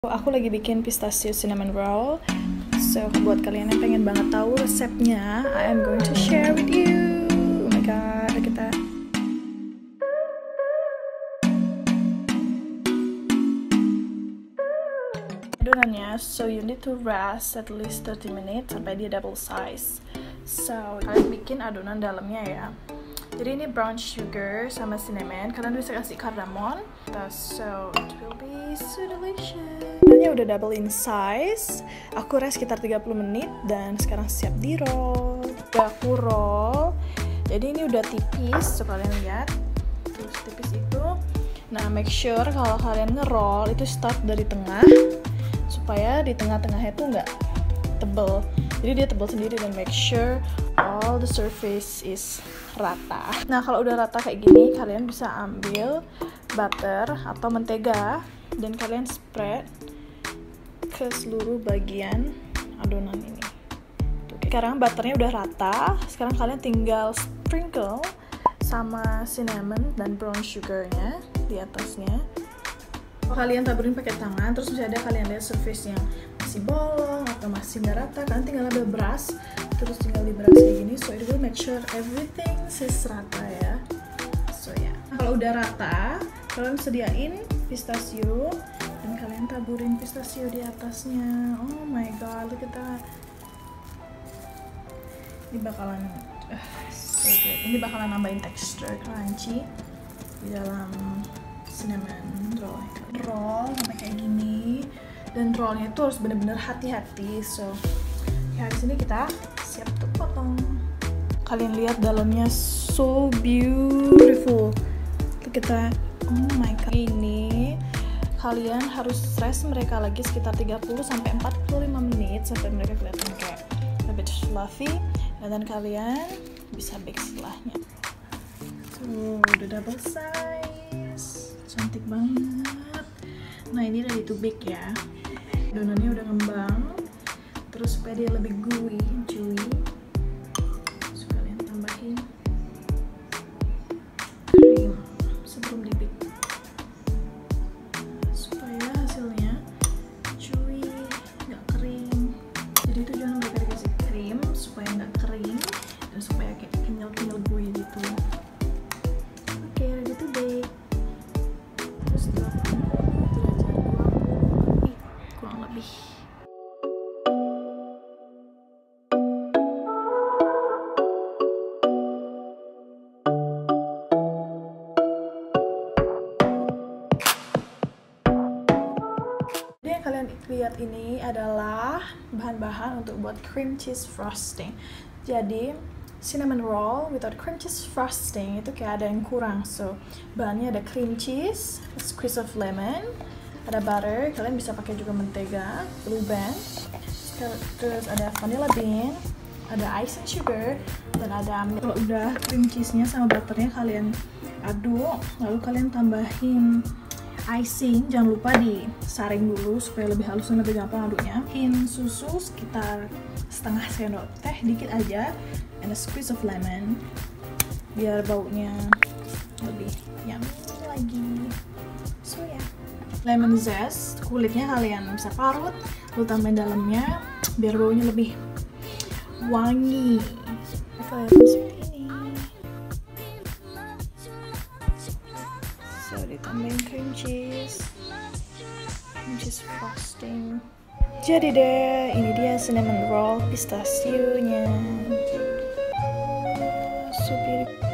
Aku lagi bikin pistachio cinnamon roll. So buat kalian yang pengen banget tahu resepnya, I am going to share with you. Oh my god, kita adonannya. So you need to rest at least 30 minutes sampai dia double size. So kalian bikin adonan dalamnya ya. Jadi ini brown sugar sama cinnamon. Kalian bisa kasih cardamom. So it will be so delicious. Adonannya udah double in size. Aku rest sekitar 30 menit dan sekarang siap di roll. Udah aku roll. Jadi ini udah tipis, so kalian lihat. Terus tipis itu. Nah, make sure kalau kalian nge-roll itu start dari tengah supaya di tengah-tengahnya tuh nggak tebel. Jadi dia tebal sendiri dan make sure all the surface is rata. Nah, kalau udah rata kayak gini, kalian bisa ambil butter atau mentega dan kalian spread ke seluruh bagian adonan ini. Sekarang butternya udah rata, sekarang kalian tinggal sprinkle sama cinnamon dan brown sugarnya di atasnya. Kalian taburin pakai tangan, terus bisa ada kalian lihat surface yang masih bolong atau masih nggak rata, kalian tinggal ambil brush, terus tinggal di brush kayak gini, so it will make sure everything is rata ya. So ya, kalau udah rata, kalian sediain pistachio dan kalian taburin pistachio di atasnya. Oh my god, look at that. Ini bakalan so good. Ini bakalan nambahin texture crunchy di dalam cinnamon roll sampai kayak gini, dan rollnya itu harus bener-bener hati-hati. So ya, di sini kita siap untuk potong. Kalian lihat dalamnya so beautiful. Itu kita, oh my god, ini kalian harus stress mereka lagi sekitar 30 sampai 45 menit sampai mereka kelihatan kayak a bit fluffy, dan then kalian bisa bake setelahnya. Tuh, udah double size, cantik banget. Nah, ini ready to bake ya. Adonannya udah ngembang, terus supaya dia lebih gooey, chewy, terus kalian tambahin krim sebelum di bake supaya hasilnya chewy, nggak kering. Jadi tujuan mereka dikasih krim supaya nggak kering dan supaya kayak kenyal-kenyal gooey gitu. Oke, ready to bake. Terus kurang lebih. Jadi yang kalian lihat ini adalah bahan-bahan untuk buat cream cheese frosting. Jadi cinnamon roll without cream cheese frosting itu kayak ada yang kurang. So bahannya ada cream cheese, a squeeze of lemon, ada butter, kalian bisa pakai juga mentega, blue band, terus ada vanilla bean, ada icing sugar, dan ada milk. Kalau udah cream cheese-nya sama butternya kalian aduk, lalu kalian tambahin icing, jangan lupa disaring dulu supaya lebih halus dan lebih gampang aduknya. Susu sekitar setengah sendok teh, dikit aja, and a squeeze of lemon biar baunya lebih yummy lagi. So ya, lemon zest, kulitnya kalian bisa parut, lalu tambahin dalamnya biar baunya lebih wangi. Kelihatan seperti ini. So ditambahin cream cheese frosting. Jadi deh, ini dia cinnamon roll pistachio-nya. So beautiful.